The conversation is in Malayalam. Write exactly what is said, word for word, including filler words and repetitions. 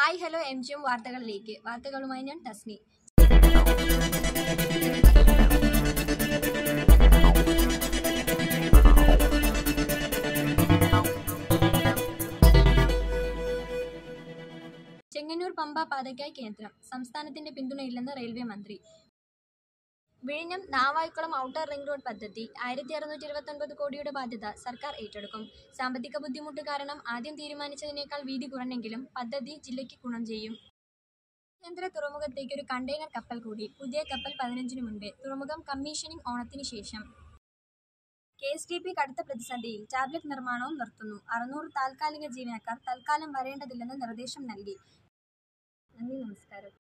Hi hello M G M വാർത്തകളിലേക്ക് വാർത്തകളുമായി ഞാൻ തസ്നി. ചെങ്ങന്നൂർ പമ്പ പാതയ്ക്കായി കേന്ദ്രം, സംസ്ഥാനത്തിന്റെ പിന്തുണയില്ലെന്ന് റെയിൽവേ മന്ത്രി. വിഴിഞ്ഞം നാവായിക്കുളം ഔട്ടർ റിംഗ് റോഡ് പദ്ധതി ആയിരത്തി അറുന്നൂറ്റി ഇരുപത്തി ഒൻപത് കോടിയുടെ ബാധ്യത സർക്കാർ ഏറ്റെടുക്കും. സാമ്പത്തിക ബുദ്ധിമുട്ട് കാരണം ആദ്യം തീരുമാനിച്ചതിനേക്കാൾ വീതി കുറഞ്ഞെങ്കിലും പദ്ധതി ജില്ലയ്ക്ക് ഗുണം ചെയ്യും. കേന്ദ്ര തുറമുഖത്തേക്ക് ഒരു കണ്ടെയ്നർ കപ്പൽ കൂടി. പുതിയ കപ്പൽ പതിനഞ്ചിന് മുൻപേ. തുറമുഖം കമ്മീഷനിംഗ് ഓണത്തിന് ശേഷം. കെ എസ് ടി പി കടുത്ത പ്രതിസന്ധിയിൽ. ടാബ്ലറ്റ് നിർമ്മാണവും നിർത്തുന്നു. അറുന്നൂറ് താൽക്കാലിക ജീവനക്കാർ തൽക്കാലം വരേണ്ടതില്ലെന്ന് നിർദ്ദേശം നൽകി. നന്ദി, നമസ്കാരം.